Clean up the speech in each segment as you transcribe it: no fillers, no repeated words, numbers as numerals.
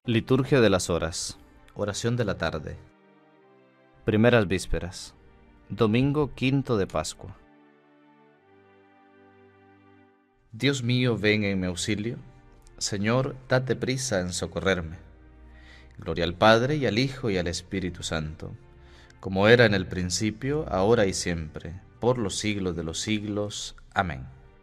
Liturgia de las Horas. Oración de la tarde. Primeras vísperas. Domingo quinto de Pascua. Dios mío, ven en mi auxilio. Señor, date prisa en socorrerme. Gloria al Padre, y al Hijo, y al Espíritu Santo, como era en el principio, ahora y siempre, por los siglos de los siglos. Amén.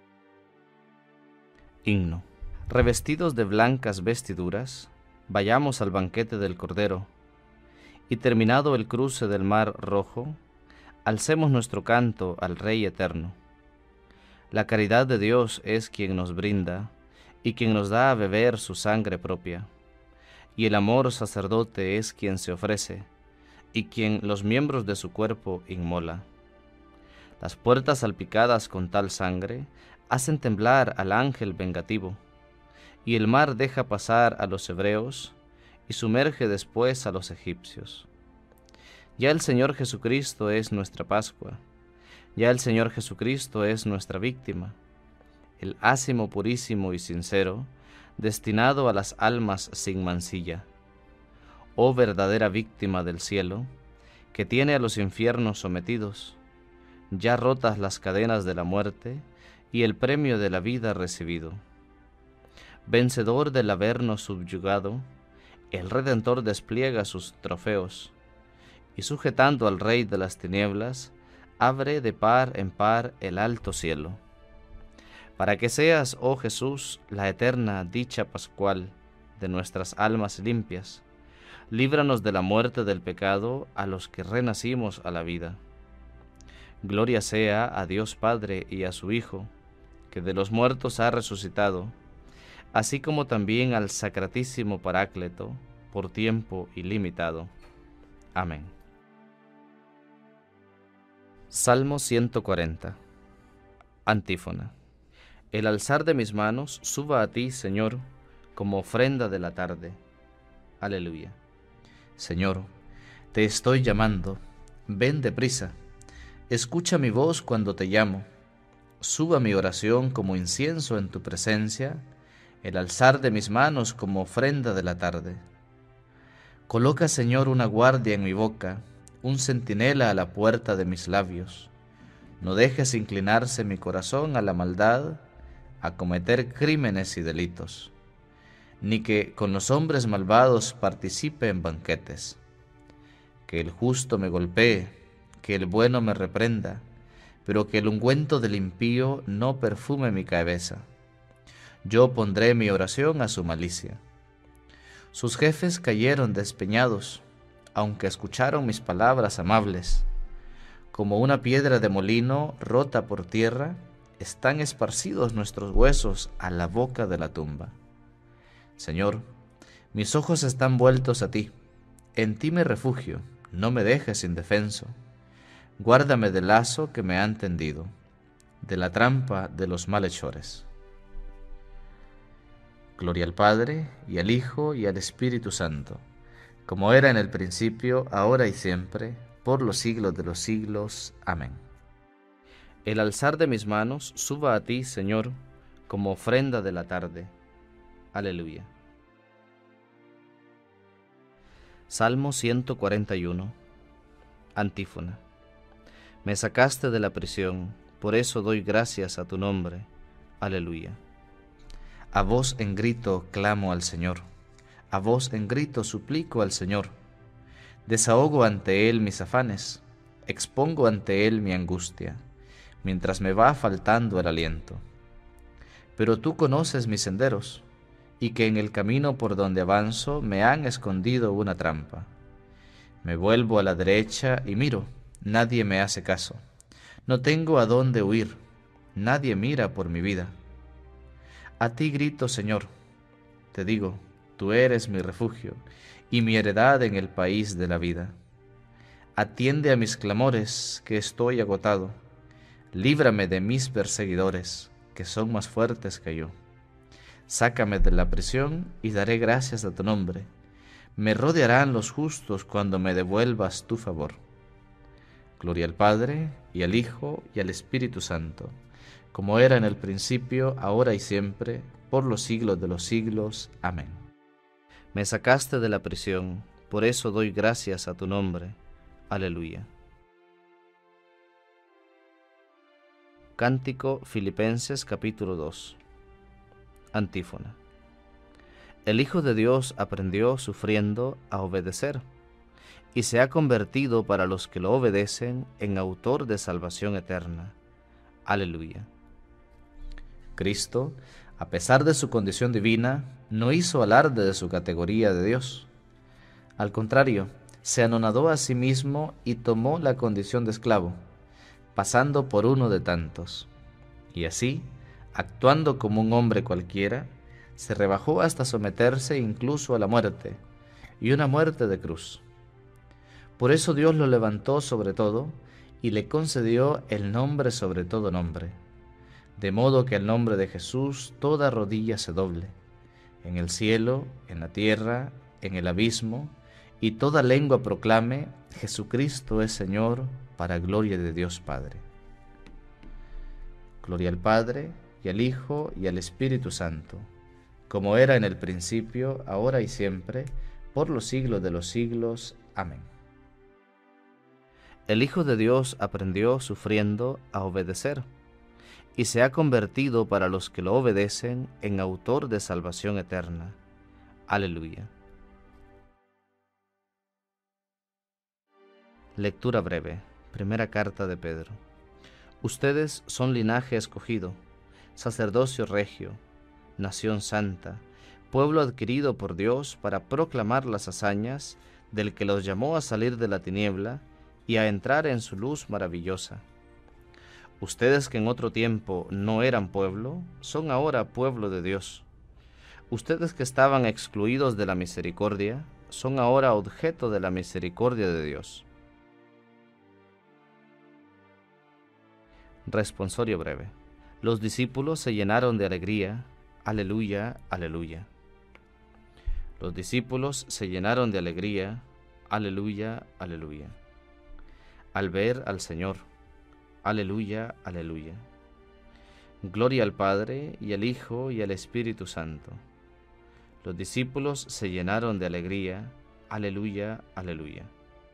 Himno. Revestidos de blancas vestiduras, vayamos al banquete del Cordero, y terminado el cruce del mar rojo, alcemos nuestro canto al Rey eterno. La caridad de Dios es quien nos brinda, y quien nos da a beber su sangre propia, y el amor sacerdote es quien se ofrece, y quien los miembros de su cuerpo inmola. Las puertas salpicadas con tal sangre hacen temblar al ángel vengativo, y el mar deja pasar a los hebreos, y sumerge después a los egipcios. Ya el Señor Jesucristo es nuestra Pascua, ya el Señor Jesucristo es nuestra víctima, el ácimo purísimo y sincero, destinado a las almas sin mancilla. Oh verdadera víctima del cielo, que tiene a los infiernos sometidos, ya rotas las cadenas de la muerte y el premio de la vida recibido. Vencedor del habernos subyugado, el Redentor despliega sus trofeos, y sujetando al Rey de las tinieblas, abre de par en par el alto cielo. Para que seas, oh Jesús, la eterna dicha pascual de nuestras almas limpias, líbranos de la muerte del pecado a los que renacimos a la vida. Gloria sea a Dios Padre y a su Hijo, que de los muertos ha resucitado, así como también al Sacratísimo Paráclito, por tiempo ilimitado. Amén. Salmo 140. Antífona. El alzar de mis manos suba a ti, Señor, como ofrenda de la tarde. Aleluya. Señor, te estoy llamando, ven deprisa, escucha mi voz cuando te llamo. Suba mi oración como incienso en tu presencia, el alzar de mis manos como ofrenda de la tarde. Coloca, Señor, una guardia en mi boca, un centinela a la puerta de mis labios. No dejes inclinarse mi corazón a la maldad, a cometer crímenes y delitos, ni que con los hombres malvados participe en banquetes. Que el justo me golpee, que el bueno me reprenda, pero que el ungüento del impío no perfume mi cabeza. Yo pondré mi oración a su malicia. Sus jefes cayeron despeñados, aunque escucharon mis palabras amables. Como una piedra de molino rota por tierra, están esparcidos nuestros huesos a la boca de la tumba. Señor, mis ojos están vueltos a ti, en ti me refugio, no me dejes indefenso. Guárdame del lazo que me han tendido, de la trampa de los malhechores. Gloria al Padre, y al Hijo, y al Espíritu Santo, como era en el principio, ahora y siempre, por los siglos de los siglos. Amén. El alzar de mis manos suba a ti, Señor, como ofrenda de la tarde. Aleluya. Salmo 141. Antífona. Me sacaste de la prisión, por eso doy gracias a tu nombre. Aleluya. A voz en grito clamo al Señor, a voz en grito suplico al Señor. Desahogo ante Él mis afanes, expongo ante Él mi angustia, mientras me va faltando el aliento. Pero tú conoces mis senderos, y que en el camino por donde avanzo me han escondido una trampa. Me vuelvo a la derecha y miro, nadie me hace caso. No tengo a dónde huir, nadie mira por mi vida. A ti grito, Señor, te digo, tú eres mi refugio y mi heredad en el país de la vida. Atiende a mis clamores, que estoy agotado. Líbrame de mis perseguidores, que son más fuertes que yo. Sácame de la prisión y daré gracias a tu nombre. Me rodearán los justos cuando me devuelvas tu favor. Gloria al Padre, y al Hijo, y al Espíritu Santo, como era en el principio, ahora y siempre, por los siglos de los siglos. Amén. Me sacaste de la prisión, por eso doy gracias a tu nombre. Aleluya. Cántico Filipenses capítulo 2. Antífona. El Hijo de Dios aprendió sufriendo a obedecer, y se ha convertido para los que lo obedecen en autor de salvación eterna. Aleluya. Cristo, a pesar de su condición divina, no hizo alarde de su categoría de Dios. Al contrario, se anonadó a sí mismo y tomó la condición de esclavo, pasando por uno de tantos. Y así, actuando como un hombre cualquiera, se rebajó hasta someterse incluso a la muerte, y una muerte de cruz. Por eso Dios lo levantó sobre todo, y le concedió el nombre sobre todo nombre, de modo que al nombre de Jesús toda rodilla se doble, en el cielo, en la tierra, en el abismo, y toda lengua proclame: Jesucristo es Señor, para gloria de Dios Padre. Gloria al Padre, y al Hijo, y al Espíritu Santo, como era en el principio, ahora y siempre, por los siglos de los siglos. Amén. El Hijo de Dios aprendió sufriendo a obedecer, y se ha convertido para los que lo obedecen en autor de salvación eterna. Aleluya. Lectura breve. Primera carta de Pedro. Ustedes son linaje escogido, sacerdocio regio, nación santa, pueblo adquirido por Dios para proclamar las hazañas del que los llamó a salir de la tiniebla y a entrar en su luz maravillosa. Ustedes que en otro tiempo no eran pueblo, son ahora pueblo de Dios. Ustedes que estaban excluidos de la misericordia, son ahora objeto de la misericordia de Dios. Responsorio breve. Los discípulos se llenaron de alegría. Aleluya, aleluya. Los discípulos se llenaron de alegría. Aleluya, aleluya. Al ver al Señor. Aleluya, aleluya. Gloria al Padre, y al Hijo, y al Espíritu Santo. Los discípulos se llenaron de alegría. Aleluya, aleluya.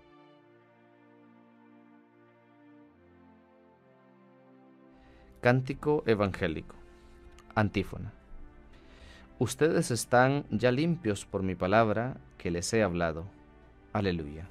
Cántico evangélico. Antífona. Ustedes están ya limpios por mi palabra que les he hablado. Aleluya.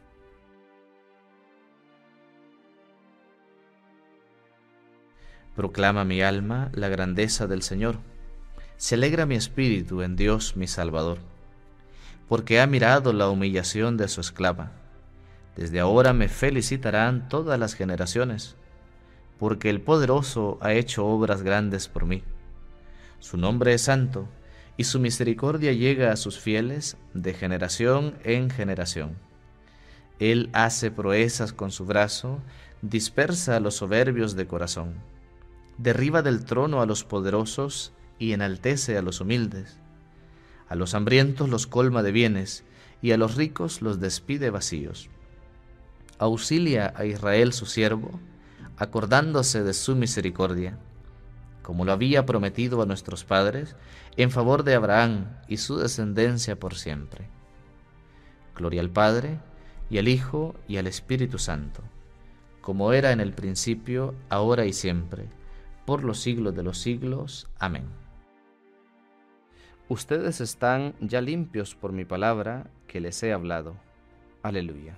Proclama mi alma la grandeza del Señor. Se alegra mi espíritu en Dios mi Salvador, porque ha mirado la humillación de su esclava. Desde ahora me felicitarán todas las generaciones, porque el Poderoso ha hecho obras grandes por mí. Su nombre es santo, y su misericordia llega a sus fieles de generación en generación. Él hace proezas con su brazo, dispersa a los soberbios de corazón. Derriba del trono a los poderosos y enaltece a los humildes. A los hambrientos los colma de bienes, y a los ricos los despide vacíos. Auxilia a Israel su siervo, acordándose de su misericordia, como lo había prometido a nuestros padres, en favor de Abraham y su descendencia por siempre. Gloria al Padre, y al Hijo, y al Espíritu Santo, como era en el principio, ahora y siempre, por los siglos de los siglos. Amén. Ustedes están ya limpios por mi palabra que les he hablado. Aleluya.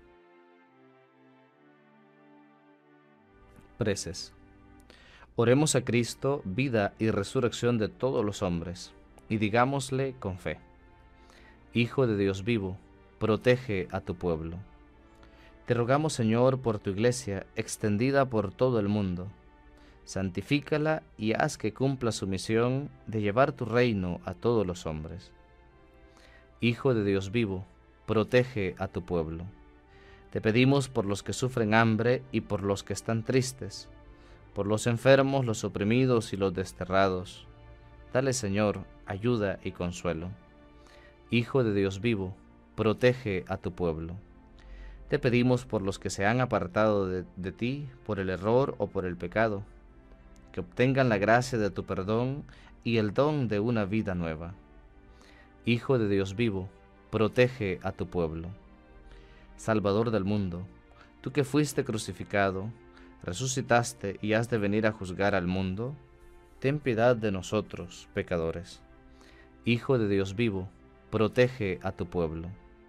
Preces. Oremos a Cristo, vida y resurrección de todos los hombres, y digámosle con fe: Hijo de Dios vivo, protege a tu pueblo. Te rogamos, Señor, por tu iglesia extendida por todo el mundo. Santifícala y haz que cumpla su misión de llevar tu reino a todos los hombres. Hijo de Dios vivo, protege a tu pueblo. Te pedimos por los que sufren hambre y por los que están tristes, por los enfermos, los oprimidos y los desterrados. Dale, Señor, ayuda y consuelo. Hijo de Dios vivo, protege a tu pueblo. Te pedimos por los que se han apartado de ti por el error o por el pecado, que obtengan la gracia de tu perdón y el don de una vida nueva. Hijo de Dios vivo, protege a tu pueblo. Salvador del mundo, tú que fuiste crucificado, resucitaste y has de venir a juzgar al mundo, ten piedad de nosotros, pecadores. Hijo de Dios vivo, protege a tu pueblo.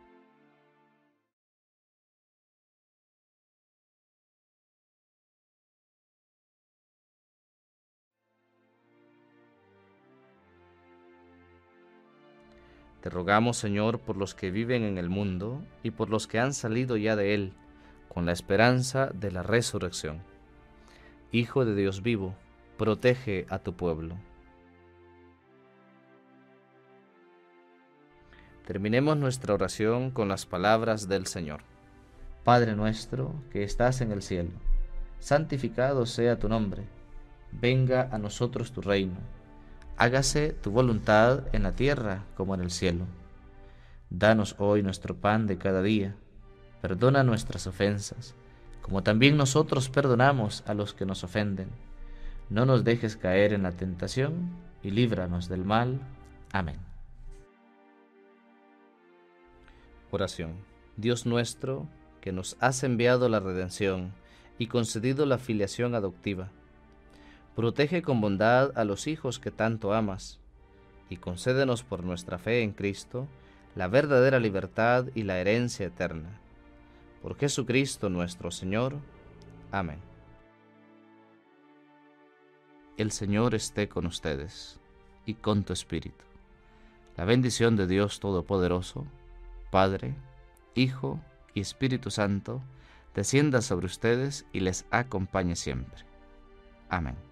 Te rogamos, Señor, por los que viven en el mundo y por los que han salido ya de él, con la esperanza de la resurrección. Hijo de Dios vivo, protege a tu pueblo. Terminemos nuestra oración con las palabras del Señor. Padre nuestro que estás en el cielo, santificado sea tu nombre. Venga a nosotros tu reino. Hágase tu voluntad en la tierra como en el cielo. Danos hoy nuestro pan de cada día. Perdona nuestras ofensas, como también nosotros perdonamos a los que nos ofenden. No nos dejes caer en la tentación y líbranos del mal. Amén. Oración. Dios nuestro, que nos has enviado la redención y concedido la filiación adoptiva, protege con bondad a los hijos que tanto amas, y concédenos por nuestra fe en Cristo la verdadera libertad y la herencia eterna. Por Jesucristo nuestro Señor. Amén. El Señor esté con ustedes, y con tu espíritu. La bendición de Dios Todopoderoso, Padre, Hijo y Espíritu Santo, descienda sobre ustedes y les acompañe siempre. Amén.